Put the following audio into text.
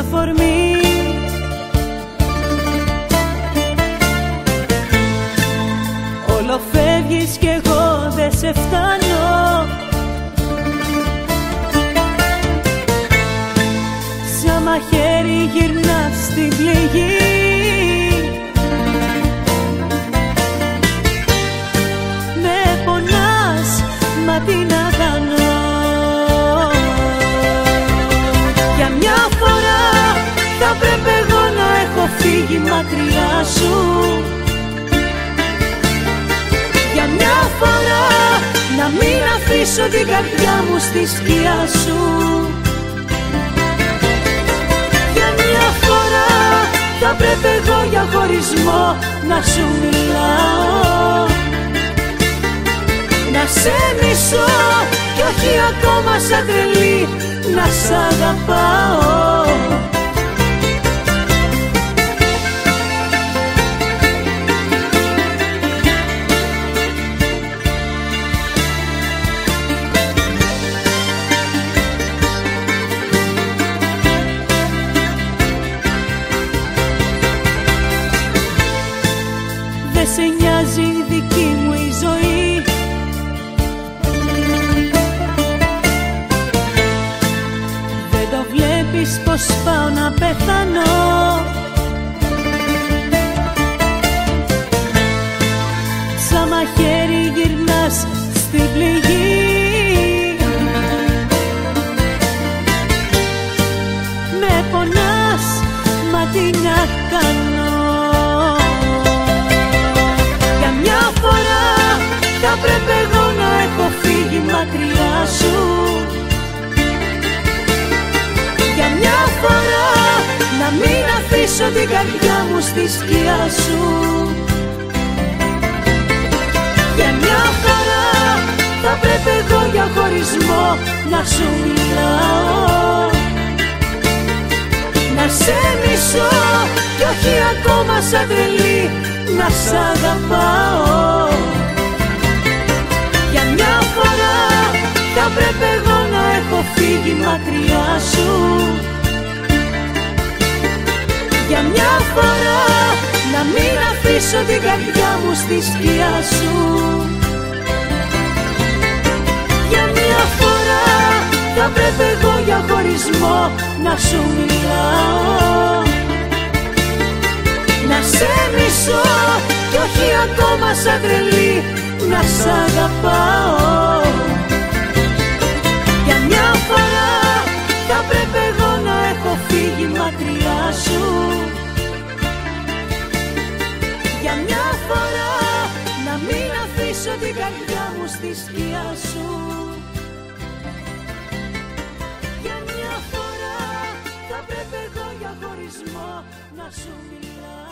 αφορμή. Όλο φεύγεις κι εγώ δεν σε φτάνω. Σαν μαχαίρι γυρνάς στην πληγή. Με πονάς, μα τι να κάνω. Για μια φορά θα πρέπει εγώ να έχω φύγει μακριά σου. Για μια φορά να μην αφήσω την καρδιά μου στη σκιά σου. Για μια φορά θα πρέπει εγώ για χωρισμό να σου μιλάω. Να σε μισώ κι όχι ακόμα σαν τρελή να σ' αγαπάω. Δεν σε νοιάζει η δική μου η ζωή. Δεν το βλέπεις πως πάω να πεθάνω. Σαν μαχαίρι γυρνάς στην πληγή. Με πονάς, μα τι να κάνω. Θα πρέπει εγώ να έχω φύγει μακριά σου. Για μια φορά να μην αφήσω την καρδιά μου στη σκιά σου. Για μια φορά θα πρέπει εγώ για χωρισμό να σου μιλάω. Να σε μισώ κι όχι ακόμα σαν τρελή να σ' αγαπάω. Για μια φορά θα πρέπει εγώ να έχω φύγει μακριά σου. Για μια φορά να μην αφήσω την καρδιά μου στη σκιά σου. Για μια φορά θα πρέπει εγώ για χωρισμό να σου μιλάω. Να σε μισώ κι όχι ακόμα σαν τρελή να σ' αγαπάω. Για μια φορά θα πρέπει εγώ να έχω φύγει μακριά σου. Για μια φορά να μην αφήσω την καρδιά μου στη σκιά σου. Για μια φορά θα πρέπει εγώ για χωρισμό να σου μιλάω.